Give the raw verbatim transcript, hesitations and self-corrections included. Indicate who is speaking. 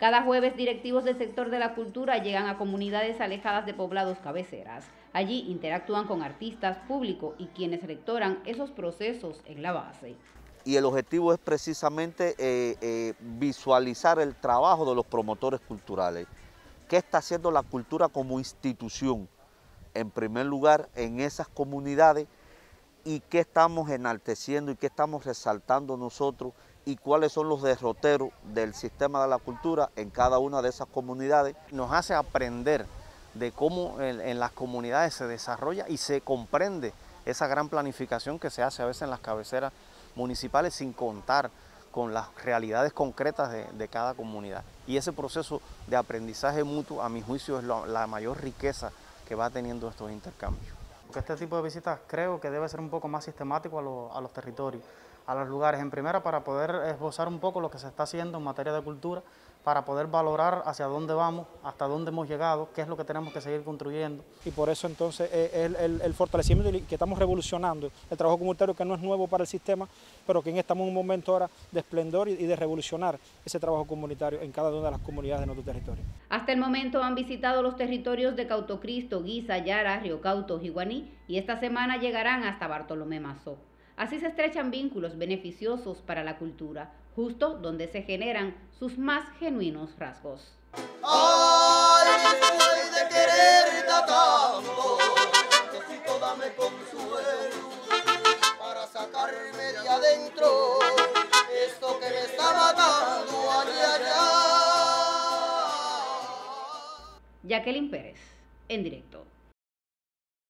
Speaker 1: Cada jueves, directivos del sector de la cultura llegan a comunidades alejadas de poblados cabeceras. Allí interactúan con artistas, público y quienes rectoran esos procesos en la base.
Speaker 2: Y el objetivo es precisamente eh, eh, visualizar el trabajo de los promotores culturales. ¿Qué está haciendo la cultura como institución? En primer lugar, en esas comunidades, y qué estamos enalteciendo y qué estamos resaltando nosotros y cuáles son los derroteros del sistema de la cultura en cada una de esas comunidades.
Speaker 3: Nos hace aprender de cómo en, en las comunidades se desarrolla y se comprende esa gran planificación que se hace a veces en las cabeceras municipales sin contar con las realidades concretas de, de cada comunidad. Y ese proceso de aprendizaje mutuo, a mi juicio, es lo, la mayor riqueza que va teniendo estos intercambios.
Speaker 4: Este tipo de visitas creo que debe ser un poco más sistemático a, lo, a los territorios, a los lugares, en primera para poder esbozar un poco lo que se está haciendo en materia de cultura, para poder valorar hacia dónde vamos, hasta dónde hemos llegado, qué es lo que tenemos que seguir construyendo.
Speaker 5: Y por eso entonces el, el, el fortalecimiento que estamos revolucionando, el trabajo comunitario que no es nuevo para el sistema, pero que estamos en un momento ahora de esplendor y de revolucionar ese trabajo comunitario en cada una de las comunidades de nuestro territorio.
Speaker 1: Hasta el momento han visitado los territorios de Cautocristo, Guisa, Yara, Río Cauto, Jiguaní y esta semana llegarán hasta Bartolomé Mazó. Así se estrechan vínculos beneficiosos para la cultura, justo donde se generan sus más genuinos rasgos.
Speaker 6: Ay, después de quererte tanto, necesito dame consuelo para sacarme de adentro esto que me está matando allá, allá.
Speaker 1: Jacqueline Pérez, en directo.